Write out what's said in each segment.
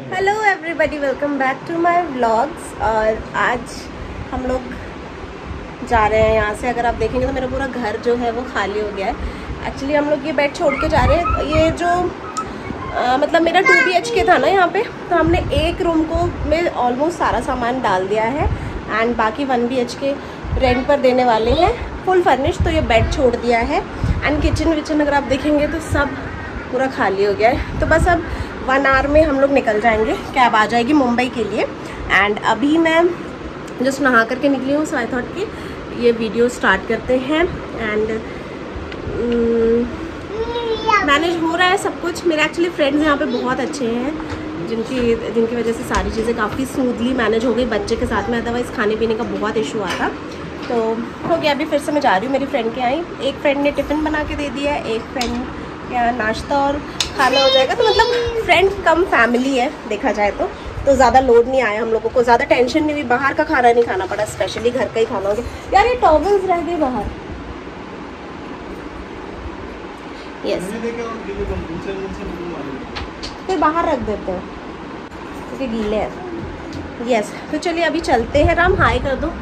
Hello everybody, welcome back to my vlogs. और आज हम लोग जा रहे हैं यहाँ से। अगर आप देखेंगे तो मेरा पूरा घर जो है वो खाली हो गया है। एक्चुअली हम लोग ये बेड छोड़ के जा रहे हैं। ये जो मतलब मेरा 2 BHK था ना यहाँ पे, तो हमने एक रूम को में ऑलमोस्ट सारा सामान डाल दिया है एंड बाकी 1 BHK रेंट पर देने वाले हैं फुल फर्निश। तो ये बेड छोड़ दिया है एंड किचन विचन अगर आप देखेंगे तो सब पूरा खाली हो गया है। तो बस अब 1 आवर में हम लोग निकल जाएंगे, कैब आ जाएगी मुंबई के लिए। एंड अभी मैं जस्ट नहा करके निकली हूँ, सो आई थॉट कि ये वीडियो स्टार्ट करते हैं। एंड मैनेज हो रहा है सब कुछ। मेरे एक्चुअली फ्रेंड्स यहाँ पे बहुत अच्छे हैं जिनकी वजह से सारी चीज़ें काफ़ी स्मूथली मैनेज हो गई बच्चे के साथ में। अदरवाइज़ खाने पीने का बहुत इशू आता। तो हो गया, अभी फिर से मैं जा रही हूँ मेरी फ्रेंड के यहाँ। एक फ्रेंड ने टिफ़िन बना के दे दिया है, एक फ्रेंड क्या नाश्ता और खाना हो जाएगा। तो मतलब फ्रेंड कम फैमिली है देखा जाए तो ज़्यादा लोड नहीं आया हम लोगों को, ज़्यादा टेंशन नहीं हुई। बाहर का खाना नहीं खाना पड़ा, स्पेशली घर का ही खाना हो गया। यार ये टॉवल्स रह गए बाहर। यस, फिर बाहर रख देते हैं क्योंकि गीले हैं। यस, तो चलिए अभी चलते हैं। राम हाय कर दो।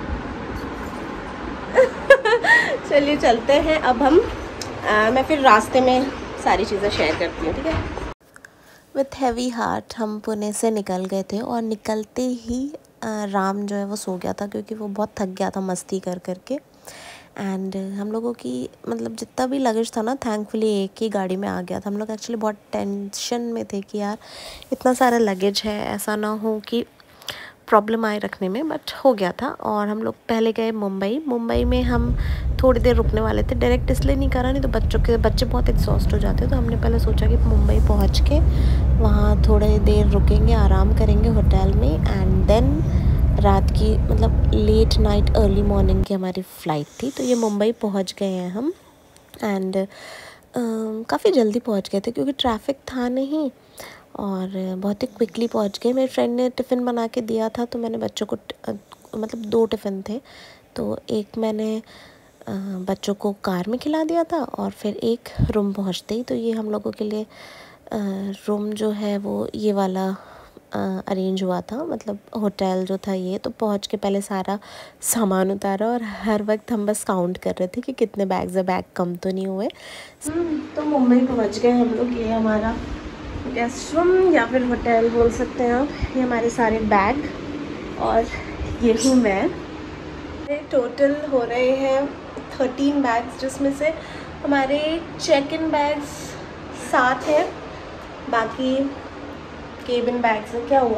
चलिए चलते हैं अब हम। मैं फिर रास्ते में सारी चीज़ें शेयर करती हूँ, ठीक है। विथ हैवी हार्ट हम पुणे से निकल गए थे और निकलते ही राम जो है वो सो गया था क्योंकि वो बहुत थक गया था मस्ती कर करके। एंड हम लोगों की मतलब जितना भी लगेज था ना, थैंकफुली एक ही गाड़ी में आ गया था। हम लोग एक्चुअली बहुत टेंशन में थे कि यार इतना सारा लगेज है, ऐसा ना हो कि प्रॉब्लम आए रखने में, बट हो गया था। और हम लोग पहले गए मुंबई में हम थोड़ी देर रुकने वाले थे। डायरेक्ट इसलिए नहीं करा, नहीं तो बच्चे बहुत एग्जॉस्ट हो जाते। तो हमने पहले सोचा कि मुंबई पहुंच के वहाँ थोड़ी देर रुकेंगे, आराम करेंगे होटल में। एंड देन रात की मतलब लेट नाइट अर्ली मॉर्निंग की हमारी फ़्लाइट थी। तो ये मुंबई पहुँच गए हैं हम। एंड काफ़ी जल्दी पहुँच गए थे क्योंकि ट्रैफिक था नहीं और बहुत ही क्विकली पहुंच गए। मेरे फ्रेंड ने टिफ़िन बना के दिया था तो मैंने बच्चों को मतलब 2 टिफ़िन थे, तो एक मैंने बच्चों को कार में खिला दिया था और फिर एक रूम पहुंचते ही। तो ये हम लोगों के लिए रूम जो है वो ये वाला अरेंज हुआ था, मतलब होटल जो था ये। तो पहुंच के पहले सारा सामान उतारा और हर वक्त हम बस काउंट कर रहे थे कि कितने बैग्स है, बैग कम तो नहीं हुए। तो मुंबई पहुंच गए हम लोग। ये हमारा गेस्ट रूम या फिर होटल बोल सकते हैं आप। ये हमारे सारे बैग और ये हूँ मैं। टोटल हो रहे हैं 13 बैग्स, जिसमें से हमारे चेक इन बैग्स 7 हैं, बाकी केबिन बैग्स हैं। क्या हुआ?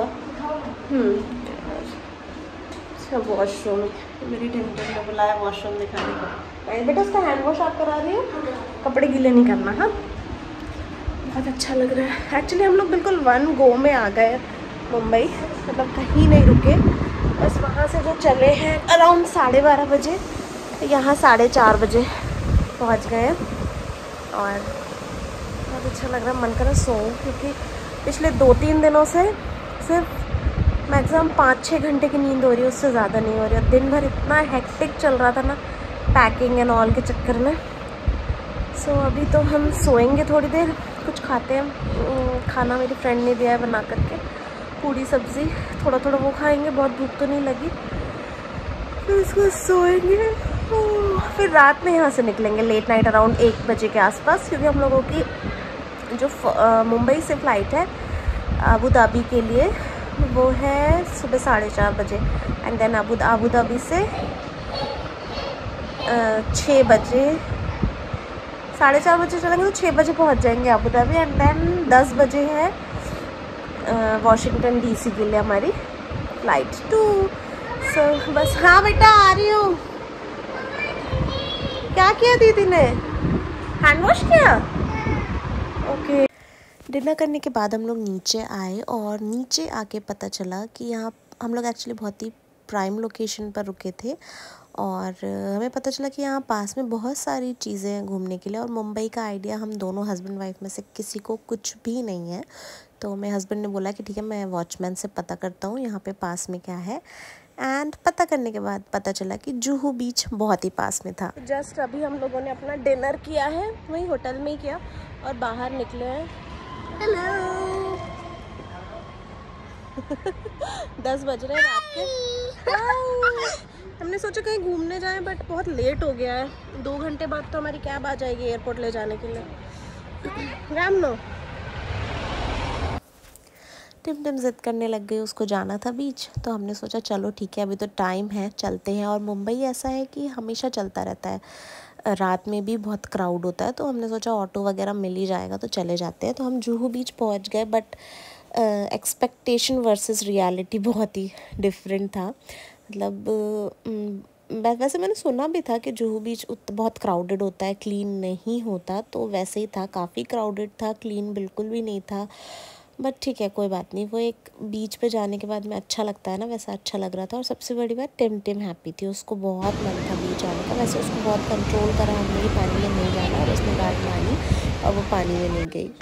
अच्छा, वॉशरूम। मेरी टेंटर ने बुलाया वॉशरूम दिखाने को। बेटा उसका हैंड वॉश आप करा रही हो, कपड़े गीले नहीं करना। हाँ, बहुत अच्छा लग रहा है। एक्चुअली हम लोग बिल्कुल 1 गो में आ गए मुंबई, मतलब कहीं नहीं रुके। बस वहाँ से जो चले हैं अराउंड 12:30 बजे, यहाँ 4:30 बजे पहुँच गए। और बहुत अच्छा लग रहा है, मन कर रहा सोऊं क्योंकि पिछले 2-3 दिनों से सिर्फ मैक्सिमम 5-6 घंटे की नींद हो रही है, उससे ज़्यादा नहीं हो रही है। दिन भर इतना हेक्टिक चल रहा था ना पैकिंग एंड ऑल के चक्कर में। सो अभी तो हम सोएंगे थोड़ी देर, कुछ खाते हैं। खाना मेरी फ्रेंड ने दिया है बना करके, पूरी सब्ज़ी, थोड़ा थोड़ा वो खाएंगे, बहुत भूख तो नहीं लगी। फिर उसको सोएंगे, फिर रात में यहाँ से निकलेंगे लेट नाइट अराउंड 1 बजे के आसपास, क्योंकि हम लोगों की जो मुंबई से फ़्लाइट है अबू धाबी के लिए वो है सुबह 4:30 बजे। एंड देन अबू धाबी से 6 बजे, 4:30 बजे चलेंगे तो 6 बजे पहुंच जाएंगे अबू धाबी। एंड देन 10 बजे है वॉशिंगटन DC के लिए हमारी फ़्लाइट 2। सो बस। हाँ बेटा आ रही हूँ। क्या किया दीदी ने? हैंड वॉश किया? ओके। डिनर करने के बाद हम लोग नीचे आए और नीचे आके पता चला कि यहाँ हम लोग एक्चुअली बहुत ही प्राइम लोकेशन पर रुके थे। और हमें पता चला कि यहाँ पास में बहुत सारी चीज़ें हैं घूमने के लिए। और मुंबई का आइडिया हम दोनों हस्बैंड वाइफ में से किसी को कुछ भी नहीं है। तो मेरे हस्बैंड ने बोला कि ठीक है, मैं वॉचमैन से पता करता हूँ यहाँ पे पास में क्या है। एंड पता करने के बाद पता चला कि जुहू बीच बहुत ही पास में था। जस्ट अभी हम लोगों ने अपना डिनर किया है, वही होटल में ही किया और बाहर निकले हैं। हेलो, 10 बज रहे हैं रात के। हमने सोचा कहीं घूमने जाएं बट बहुत लेट हो गया है। 2 घंटे बाद तो हमारी कैब आ जाएगी एयरपोर्ट ले जाने के लिए। राम नो टिम ज़िद करने लग गई, उसको जाना था बीच, तो हमने सोचा चलो ठीक है अभी तो टाइम है, चलते हैं। और मुंबई ऐसा है कि हमेशा चलता रहता है, रात में भी बहुत क्राउड होता है, तो हमने सोचा ऑटो वगैरह मिल ही जाएगा तो चले जाते हैं। तो हम जुहू बीच पहुंच गए, बट एक्सपेक्टेशन वर्सेस रियलिटी बहुत ही डिफरेंट था। मतलब वैसे मैंने सुना भी था कि जुहू बीच बहुत क्राउडेड होता है, क्लीन नहीं होता, तो वैसे ही था, काफ़ी क्राउडेड था, क्लीन बिल्कुल भी नहीं था। बट ठीक है कोई बात नहीं, वो एक बीच पे जाने के बाद में अच्छा लगता है ना, वैसा अच्छा लग रहा था। और सबसे बड़ी बात टिम हैप्पी थी, उसको बहुत मन था बीच जाने का। वैसे उसको बहुत कंट्रोल करा हमने कि पानी में नहीं जाना, और उसने बात मानी और वो पानी में नहीं गई।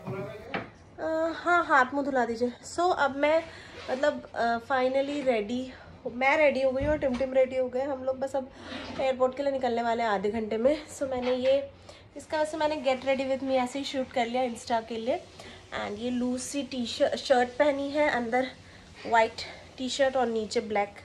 हाँ हाथ मुँह धुला दीजिए। सो अब मैं मतलब फाइनली मैं रेडी हो गई और टिम रेडी हो गए। हम लोग बस अब एयरपोर्ट के लिए निकलने वाले हैं आधे घंटे में। सो मैंने मैंने गेट रेडी विथ मी ऐसे ही शूट कर लिया इंस्टा के लिए। एंड ये लूज सी शर्ट पहनी है, अंदर वाइट टी शर्ट और नीचे ब्लैक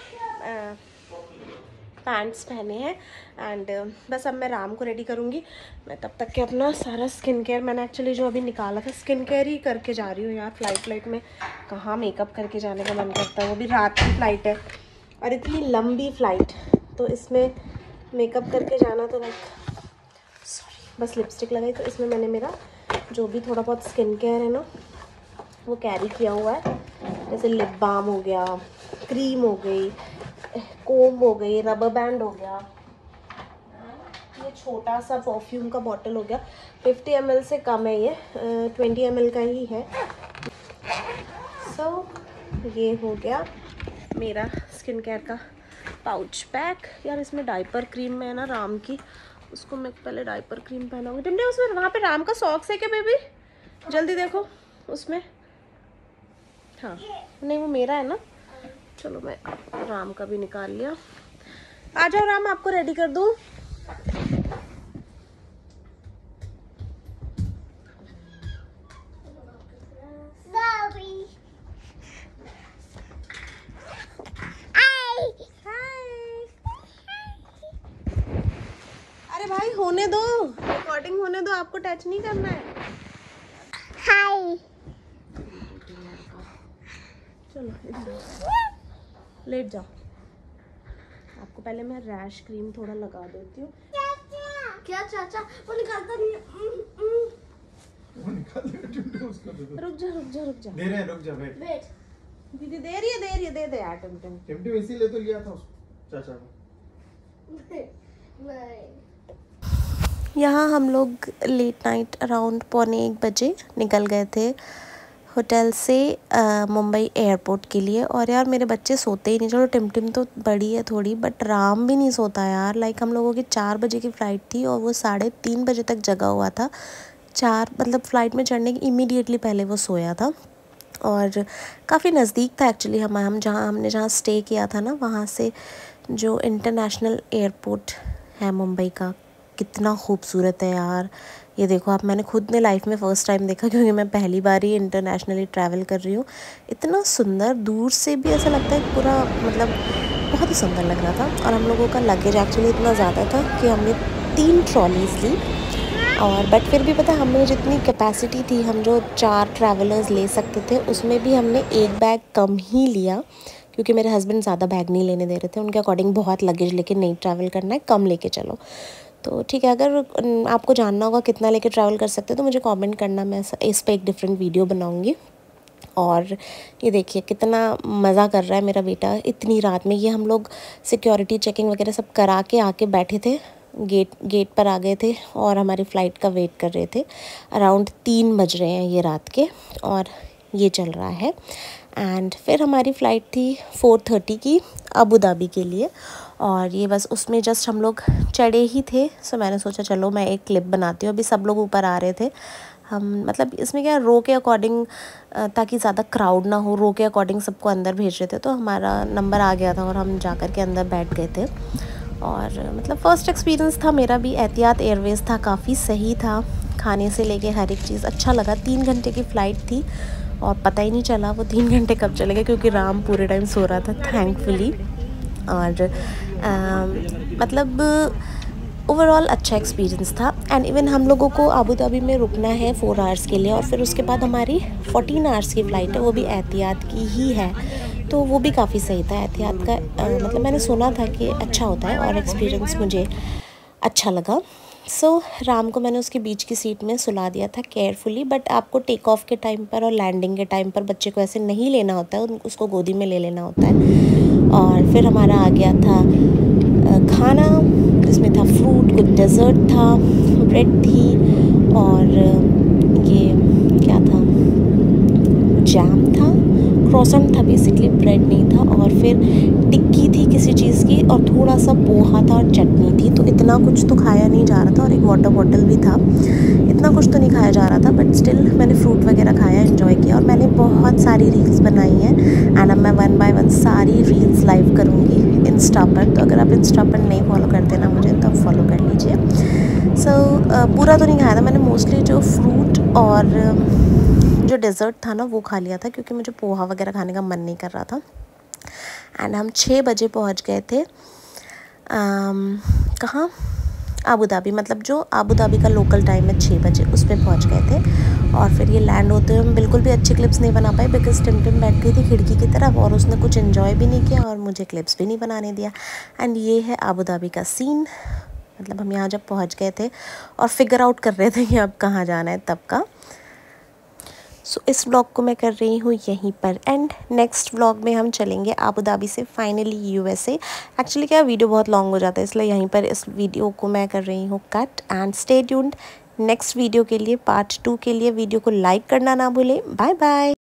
पैंट्स पहने हैं। एंड बस अब मैं राम को रेडी करूँगी। मैं तब तक के अपना सारा स्किन केयर, मैंने एक्चुअली जो अभी निकाला था स्किन केयर ही करके जा रही हूँ यार। फ्लाइट में कहाँ मेकअप करके जाने का मन करता है, वो भी रात की फ़्लाइट है और इतनी लंबी फ़्लाइट, तो इसमें मेकअप करके जाना तो लाइक बस लिपस्टिक लगाई। तो इसमें मैंने मेरा जो भी थोड़ा बहुत स्किन केयर है ना वो कैरी किया हुआ है, जैसे लिप बाम हो गया, क्रीम हो गई, कोम हो गई, रबर बैंड हो गया, ये छोटा सा परफ्यूम का बॉटल हो गया। 50 ml से कम है ये, 20 ml का ही है। सो ये हो गया मेरा स्किन केयर का पाउच पैक। यार इसमें डाइपर क्रीम में है ना राम की, उसको मैं पहले डाइपर क्रीम पहनाऊंगी। टिमने उसमें वहाँ पे राम का सॉक्स है क्या बेबी? जल्दी देखो उसमें। हाँ नहीं वो मेरा है ना। चलो मैं राम का भी निकाल लिया। आ जाओ राम, आपको रेडी कर दूँ। अरे भाई होने दो, रिकॉर्डिंग होने दो, आपको टच नहीं करना है। हाय चलो लेट जाओ। आपको पहले मैं रैश क्रीम थोड़ा लगा देती हूँ। क्या चाचा? वो निकालता नहीं है। वो निकाल दे। रुक जा दे रहे हैं, रुक जा वेट। दीदी दे रही है दे दे यार। टिमटिम इसीलिए तो लिया था उसको चाचा को। यहाँ हम लोग लेट नाइट अराउंड 1:45 बजे निकल गए थे होटल से मुंबई एयरपोर्ट के लिए। और यार मेरे बच्चे सोते ही नहीं। चलो टिमटिम तो बड़ी है थोड़ी, बट राम भी नहीं सोता यार। लाइक हम लोगों की 4 बजे की फ़्लाइट थी और वो 3:30 बजे तक जगा हुआ था। मतलब फ़्लाइट में चढ़ने की इमीडिएटली पहले वो सोया था। और काफ़ी नज़दीक था एक्चुअली हमने जहाँ स्टे किया था ना, वहाँ से जो इंटरनेशनल एयरपोर्ट है मुंबई का, कितना खूबसूरत है यार। ये देखो आप, मैंने खुद ने लाइफ में फ़र्स्ट टाइम देखा, क्योंकि मैं पहली बार ही इंटरनेशनली ट्रैवल कर रही हूँ। इतना सुंदर, दूर से भी ऐसा लगता है पूरा, मतलब बहुत ही सुंदर लग रहा था। और हम लोगों का लगेज एक्चुअली इतना ज़्यादा था कि हमने 3 ट्रॉलीज़ ली। और बट फिर भी पता, हमने जितनी कैपेसिटी थी, हम जो 4 ट्रैवलर्स ले सकते थे, उसमें भी हमने 1 बैग कम ही लिया, क्योंकि मेरे हस्बैंड ज़्यादा बैग नहीं लेने दे रहे थे। उनके अकॉर्डिंग बहुत लगेज लेके नहीं ट्रैवल करना है, कम लेके चलो। तो ठीक है, अगर आपको जानना होगा कितना लेके ट्रैवल कर सकते हो तो मुझे कमेंट करना, मैं इस पे एक डिफरेंट वीडियो बनाऊंगी। और ये देखिए कितना मज़ा कर रहा है मेरा बेटा इतनी रात में। ये हम लोग सिक्योरिटी चेकिंग वगैरह सब करा के आके बैठे थे, गेट पर आ गए थे और हमारी फ़्लाइट का वेट कर रहे थे। अराउंड 3 बज रहे हैं ये रात के, और ये चल रहा है। एंड फिर हमारी फ़्लाइट थी 4:30 की अबू धाबी के लिए। और ये बस उसमें जस्ट हम लोग चढ़े ही थे। सो मैंने सोचा चलो मैं एक क्लिप बनाती हूँ। अभी सब लोग ऊपर आ रहे थे, हम मतलब इसमें क्या रो के अकॉर्डिंग, ताकि ज़्यादा क्राउड ना हो, रो के अकॉर्डिंग सबको अंदर भेज रहे थे। तो हमारा नंबर आ गया था और हम जा कर के अंदर बैठ गए थे। और मतलब फ़र्स्ट एक्सपीरियंस था मेरा भी। एहतियात एयरवेज़ था, काफ़ी सही था, खाने से लेके हर एक चीज़ अच्छा लगा। 3 घंटे की फ़्लाइट थी और पता ही नहीं चला वो 3 घंटे कब चले गए, क्योंकि राम पूरे टाइम सो रहा था थैंकफुली। और मतलब ओवरऑल अच्छा एक्सपीरियंस था। एंड इवन हम लोगों को अबू धाबी में रुकना है 4 आवर्स के लिए, और फिर उसके बाद हमारी 14 आवर्स की फ़्लाइट है, वो भी एहतियात की ही है, तो वो भी काफ़ी सही था। एहतियात का मतलब मैंने सुना था कि अच्छा होता है, और एक्सपीरियंस मुझे अच्छा लगा। सो राम को मैंने उसकी बीच की सीट में सुला दिया था केयरफुली, बट आपको टेक ऑफ के टाइम पर और लैंडिंग के टाइम पर बच्चे को ऐसे नहीं लेना होता है, उसको गोदी में ले लेना होता है। और फिर हमारा आ गया था खाना, जिसमें था फ्रूट, कुछ डेज़र्ट था, ब्रेड थी, और ये क्या था, जैम था, क्रॉसेंट था, बेसिकली ब्रेड नहीं था, और फिर टिक्की थी किसी चीज़ की, और थोड़ा सा पोहा था और चटनी थी। तो इतना कुछ तो खाया नहीं जा रहा था, और एक वाटर बॉटल भी था। इतना कुछ तो नहीं खाया जा रहा था, बट स्टिल मैंने फ्रूट वगैरह खाया, एंजॉय किया, और मैंने बहुत सारी रील्स बनाई हैं। एंड अब मैं 1 बाय 1 सारी रील्स लाइव करूँगी इंस्टा पर, तो अगर आप इंस्टा पर नहीं फॉलो करते ना मुझे, तो आप फॉलो कर लीजिए। सो पूरा तो नहीं खाया था मैंने, मोस्टली जो फ्रूट और जो डेज़र्ट था ना वो खा लिया था, क्योंकि मुझे पोहा वगैरह खाने का मन नहीं कर रहा था। एंड हम 6 बजे पहुंच गए थे कहाँ, अबू धाबी, मतलब जो अबू धाबी का लोकल टाइम है 6 बजे, उस पर पहुँच गए थे। और फिर ये लैंड होते हुए हम बिल्कुल भी अच्छी क्लिप्स नहीं बना पाए, बिकॉज टिमटिम बैठ गई थी खिड़की की तरफ, और उसने कुछ इन्जॉय भी नहीं किया और मुझे क्लिप्स भी नहीं बनाने दिया। एंड ये है अबू धाबी का सीन, मतलब हम यहाँ जब पहुँच गए थे और फिगर आउट कर रहे थे कि अब कहाँ जाना है तब का। सो इस व्लॉग को मैं कर रही हूँ यहीं पर एंड। नेक्स्ट व्लॉग में हम चलेंगे अबू धाबी से फाइनली यूएसए। एक्चुअली क्या वीडियो बहुत लॉन्ग हो जाता है, इसलिए यहीं पर इस वीडियो को मैं कर रही हूँ cut. And stay tuned next video के लिए, पार्ट 2 के लिए। वीडियो को लाइक करना ना भूलें। Bye bye.